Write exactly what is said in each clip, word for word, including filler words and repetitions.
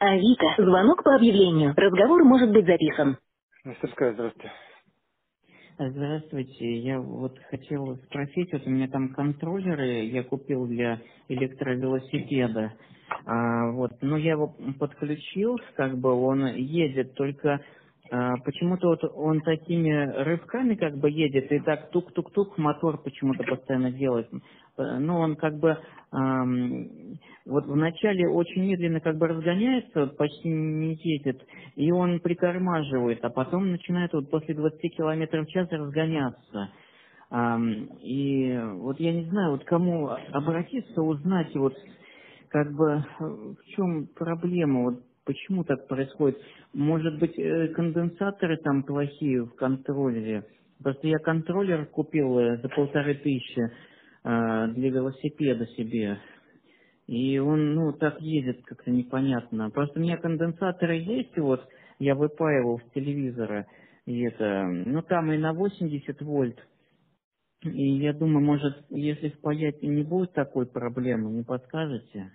Авито. Звонок по объявлению. Разговор может быть записан. Мастерская, здравствуйте. Здравствуйте. Я вот хотел спросить, вот у меня там контроллеры я купил для электровелосипеда. А, вот, но я его подключил, как бы он едет, только а, почему-то вот он такими рывками как бы едет, и так тук-тук-тук мотор почему-то постоянно делает. Э, Ну, он как бы ам, вот вначале очень медленно как бы разгоняется, вот почти не едет, и он притормаживает, а потом начинает вот после двадцати километров в час разгоняться. Ам, и вот я не знаю, вот кому обратиться, узнать, вот как бы э, в чем проблема, вот почему так происходит. Может быть, э, конденсаторы там плохие в контроллере. Просто я контроллер купил э, за полторы тысячи э, для велосипеда себе. И он, ну, так едет как-то непонятно. Просто у меня конденсаторы есть, вот, я выпаивал с телевизора, и это, ну, там и на восемьдесят вольт. И я думаю, может, если впаять не будет такой проблемы, не подскажете?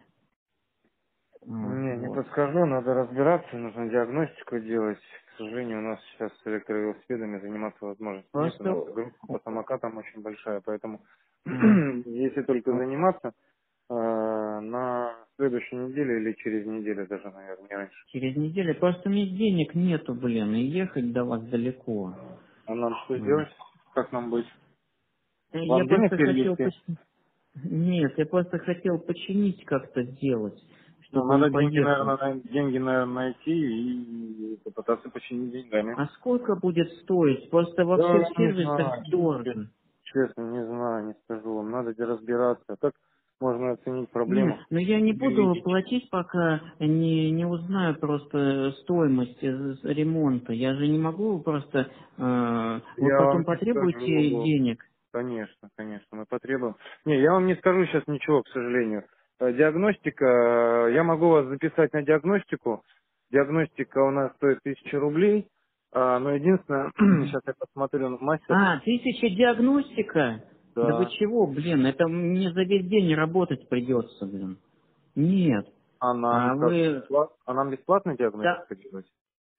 А, Не, не вот. подскажу, надо разбираться, нужно диагностику делать. К сожалению, у нас сейчас с электровелосипедами заниматься возможности нет. У Просто, нас группа по самокатам очень большая, поэтому а, если только вот заниматься, э, на следующей неделе или через неделю даже, наверное, не раньше. через неделю, просто мне денег нету, блин, и ехать до вас далеко. А нам что М. делать? Как нам быть? Я Вам денег просто хотел перевести? поч- Нет, я просто хотел починить как-то сделать, Ну, чтобы он надо деньги, поехал. наверное, най- деньги, наверное, найти и попытаться починить деньгами. А сколько будет стоить? Просто во Да, всех не сервисах знаю. дорого. Честно, не знаю, не скажу вам. Надо где разбираться. Как можно оценить Не, проблему? но я не буду Увидеть. платить, пока не, не узнаю просто стоимость э, ремонта. Я же не могу просто... э, вы Я вам потом не потребуете скажу. денег. Конечно, конечно, мы потребуем. Не, я вам не скажу сейчас ничего, к сожалению. Э, Диагностика, э, я могу вас записать на диагностику. Диагностика у нас стоит тысячу рублей. А, но единственное, Мгм. сейчас я посмотрю на мастер. А, тысяча диагностика? Да вы Да. чего, блин, это мне за весь день работать придется, блин. Нет. А нам А как вы... бесплатно? А нам бесплатно Да, диагностика делать?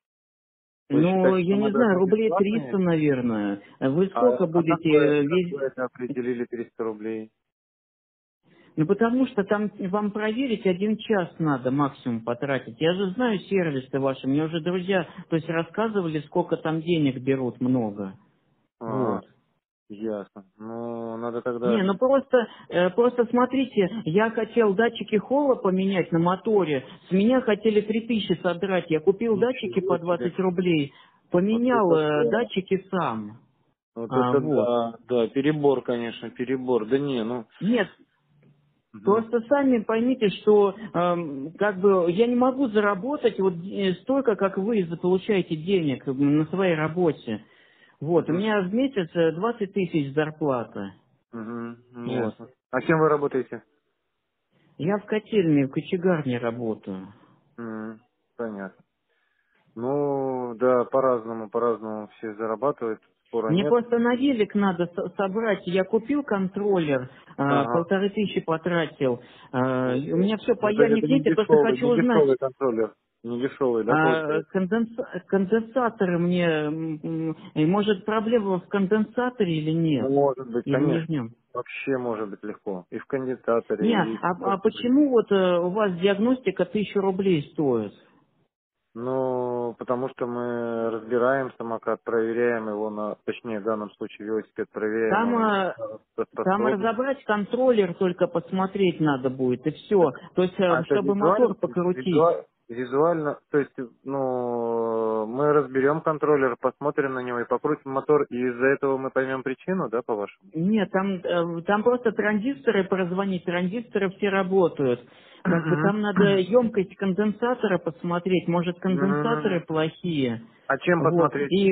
Вы ну, считаете, я что не мы знаю, должны рублей бесплатно? триста, наверное. Вы А, сколько а как будете вы, э, как вы весь... это определили триста рублей? Ну, потому что там вам проверить один час надо максимум потратить. Я же знаю сервисы ваши, мне уже друзья, то есть рассказывали, сколько там денег берут много. А, Вот. ясно. Ну, надо Не, тогда... ну просто, э, просто смотрите, я хотел датчики холла поменять на моторе, с меня хотели три тысячи содрать, я купил датчики Ничего по себе. двадцать рублей, Вот поменял это э, да. датчики сам. Вот А, это вот. да, да, перебор, конечно, перебор. Да не, ну... Нет, Мгм. просто сами поймите, что эм, как бы я не могу заработать вот э, столько, как вы за- получаете денег м, на своей работе. Вот, у Мгм. меня в месяц э, двадцать тысяч зарплата. Мгм. Вот. Ясно. А кем вы работаете? Я в котельной, в кочегарне работаю. М, Понятно. Ну, да, по-разному, по-разному все зарабатывают, спора Мне нет. просто на велик надо со- собрать. Я купил контроллер, э, Ага. полторы тысячи потратил. Э, и у Ого. меня все, Ну, это, паяльник это не есть, я просто дешевый, хочу не узнать, дешевый контроллер. Не дешевый, да, а получается? конденса- конденсаторы мне, м, м, и может проблема в конденсаторе или нет? Может быть, Или не в конечно. нем? Вообще может быть легко. И в Не, конденсаторе, и а, а просто быть. почему вот э, у вас диагностика тысячу рублей стоит? Ну, потому что мы разбираем самокат, проверяем его на, точнее, в данном случае велосипед, проверяем его Там, на э, там способность. разобрать контроллер только посмотреть надо будет, и все. То есть, А э, это чтобы мотор визуально, покрутить. визуально, визуально, то есть, ну, мы разберем контроллер, посмотрим на него и покрутим мотор, и из-за этого мы поймем причину, да, по-вашему? Нет, там, э, там просто транзисторы прозвонить, транзисторы все работают. Как бы там надо емкость конденсатора посмотреть, может конденсаторы Мгм. плохие. А чем Вот. посмотреть? И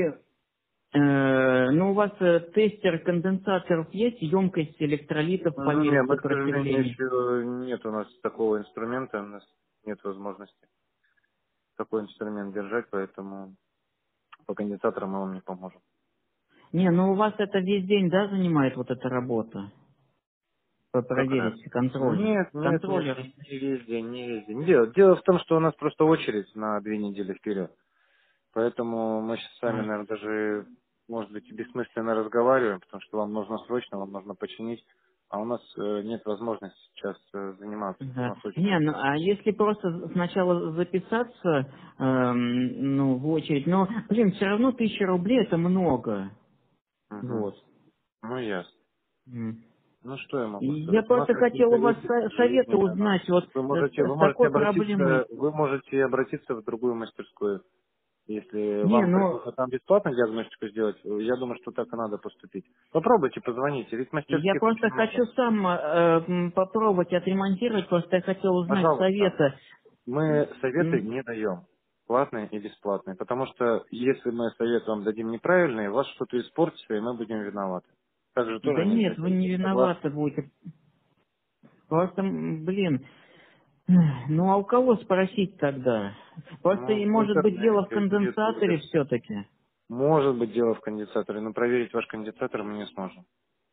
э, ну у вас э, тестер конденсаторов есть, емкость электролитов М, померить Нет, мы, к сожалению, сопротивление. еще нет у нас такого инструмента, у нас нет возможности такой инструмент держать, поэтому по конденсаторам мы вам не поможем. Не, ну у вас это весь день, да, занимает вот эта работа? по- Какая? проверить контроллер. Нет, нет, нет, Контроллер. не везде, не везде. Дело, дело в том, что у нас просто очередь на две недели вперед. Поэтому мы сейчас с вами, А, наверное, даже, может быть, и бессмысленно разговариваем, потому что вам нужно срочно, вам нужно починить, а у нас э, нет возможности сейчас э, заниматься. У да. нас очень... Не, ну а если просто сначала записаться, эм, ну, в очередь, но, блин, все равно тысяча рублей это много. Мгм. Вот. Ну, ясно. М. Ну, что я И могу я сказать? У нас просто такие хотел у вас советы, к со- совета сожалению, да. узнать, вот Вы э, можете, с, вы с можете такой обратиться, проблемой. вы можете обратиться в другую мастерскую. Если Не, вам ну, придется там бесплатно диагностику сделать, я думаю, что так и надо поступить. Попробуйте, позвоните, ведь я мастерских просто очень много. хочу сам э, м, попробовать отремонтировать, просто я хотел узнать Пожалуйста, совета. мы советы М, не даем, платные и бесплатные, потому что если мы совет вам дадим неправильный, у вас что-то испортится, и мы будем виноваты. Так же Да тоже нельзя нет, вы делать. не Согласны? виноваты будете. Просто, м, блин, ну а у кого спросить тогда? Просто, Ну, и в может быть, дело в интернете, в конденсаторе Ютубе. все-таки. Может быть дело в конденсаторе, но проверить ваш конденсатор мы не сможем.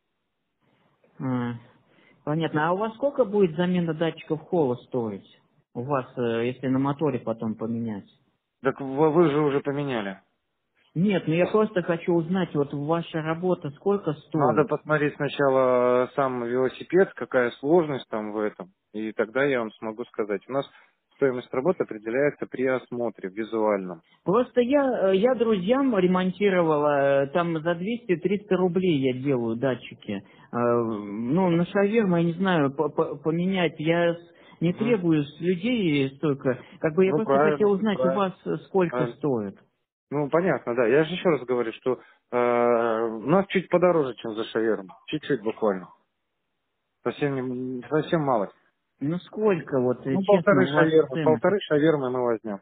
А, понятно. А у вас сколько будет замена датчиков холла стоить? У вас, э, если на моторе потом поменять? Так вы, вы же уже поменяли. Нет, ну я просто хочу узнать, вот ваша работа сколько Надо стоит? посмотреть сначала сам велосипед, какая сложность там в этом, и тогда я вам смогу сказать. У нас стоимость работы определяется при осмотре визуальном. Просто я, э, я друзьям ремонтировала, э, там за двести-триста рублей я делаю датчики. Э, Ну, на шаверму, я не знаю, по- по- поменять. Я с- не Мгм. требую с людей столько. Как бы я Ну, просто хотел правильно, узнать, у правильно, вас э, сколько правильно. стоит. Ну, понятно, да. Я же еще раз говорю, что э, у нас чуть подороже, чем за шаверму. Чуть-чуть буквально. Совсем, не, совсем мало. Ну, сколько, вот, э, Ну, честно, полторы у вас шавермы. цены? Полторы шавермы мы возьмем.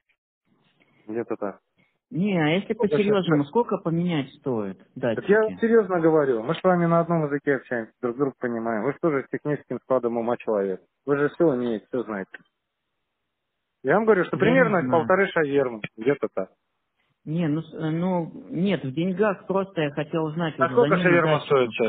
Где-то так. Не, а если Сколько щас- по-серьезному, сколько поменять стоит Так я датчики? серьезно говорю, мы с вами на одном языке общаемся, друг друга понимаем. Вы же тоже с техническим складом ума человек. Вы же все умеете, все знаете. Я вам говорю, что Я не примерно знаю. полторы шавермы, где-то так. Не, ну, с- э, ну, нет, в деньгах просто я хотел узнать, А вот сколько замену шаверма стоит датчиков. сейчас?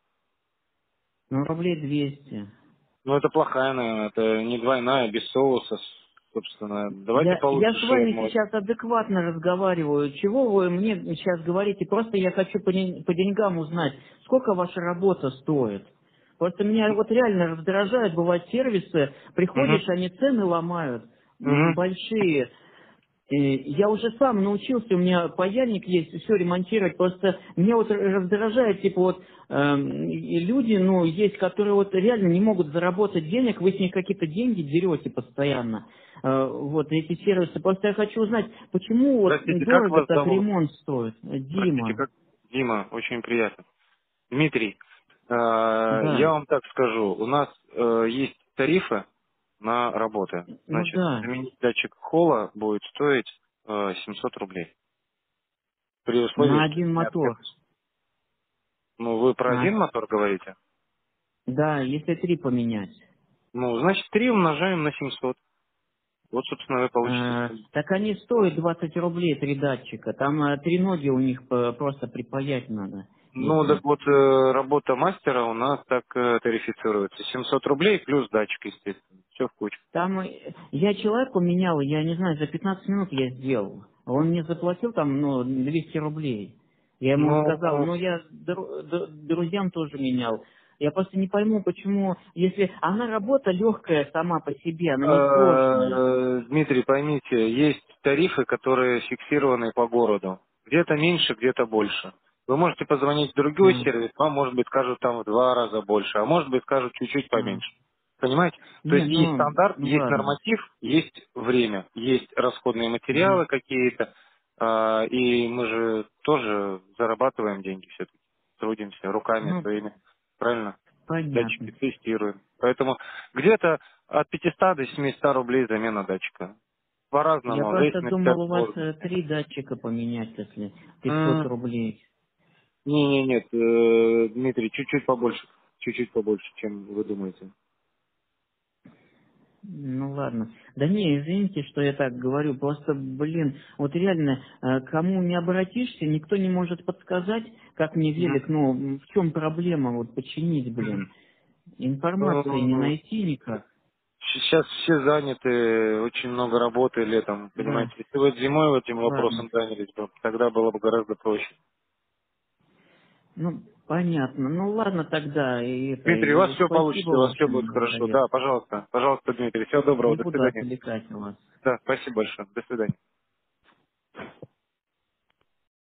Ну, рублей двести. Ну, это плохая, наверное, это не двойная, без соуса, собственно. Давайте Я, я получше с вами шаверму. сейчас адекватно разговариваю. Чего вы мне сейчас говорите? Просто я хочу по, ден- по деньгам узнать, сколько ваша работа стоит. Просто меня вот реально раздражает, бывают сервисы, Угу, приходишь, они цены ломают, м, угу. большие. И я уже сам научился, у меня паяльник есть, все ремонтировать. Просто меня вот раздражает, типа вот эм, и люди, ну, есть, которые вот реально не могут заработать денег, вы с них какие-то деньги дерете постоянно. Э, вот эти сервисы. Просто я хочу узнать, почему вот Простите, как дорого вас так зовут? ремонт стоит? Простите, Дима. как? Дима, очень приятно. Дмитрий, э, я Да. вам так скажу, у нас э, есть тарифы на работы. Ну Значит, да. заменить датчик холла будет стоить э, семьсот рублей. При условии, На что один снят мотор. капец. Ну, вы про А, один мотор говорите? да, если три поменять. Ну, значит, три умножаем на семьсот. Вот, собственно, вы получите Э, сумму. так они стоят двадцать рублей, три датчика. Там э, три ноги у них э, просто припаять надо Ну, эти. так вот, э, работа мастера у нас так э, тарифицируется. семьсот рублей плюс датчик, естественно. Все в кучу. Там э, я человеку менял, я не знаю, за пятнадцать минут я сделал. Он мне заплатил там, ну, двести рублей. Я ему сказал, Ну, ну, я дру- д- друзьям тоже менял. Я просто не пойму, почему, если она работа легкая сама по себе, она не сложная. Э, Дмитрий, поймите, есть тарифы, которые фиксированы по городу. Где-то меньше, где-то больше. Вы можете позвонить в другой А, сервис, вам, может быть, скажут там в два раза больше, а может быть, скажут чуть-чуть а. поменьше. Понимаете? То Не, есть есть ну, стандарт, ну есть ладно, норматив, есть время, есть расходные Мгм. материалы какие-то, а, и мы же тоже зарабатываем деньги все-таки, трудимся руками Ну, своими, правильно? понятно. Датчики тестируем. Поэтому где-то от пятисот до семисот рублей замена датчика. Я По-разному, в просто зависимости от думал у вас э, сложности. три датчика поменять, если пятьсот М, рублей. Не, не, нет, э, Дмитрий, чуть-чуть побольше, чуть-чуть побольше, чем вы думаете. Ну ладно. Да не, извините, что я так говорю. Просто, блин, вот реально, э, кому не обратишься, никто не может подсказать, как мне Мгм. велик, ну, в чем проблема, вот починить, блин. Информации не Ну, найти никак. сейчас все заняты, очень много работы летом, Да, понимаете. Если вы зимой вот этим ладно. вопросом занялись бы, тогда было бы гораздо проще. Ну, понятно. Ну, ладно тогда. И это, Дмитрий, у вас и все спасибо, получится, у в вас все будет общем, за хорошо. совет. Да, пожалуйста, пожалуйста, Дмитрий. Всего доброго, Не до буду свидания. отвлекать вас. Да, спасибо большое. До свидания.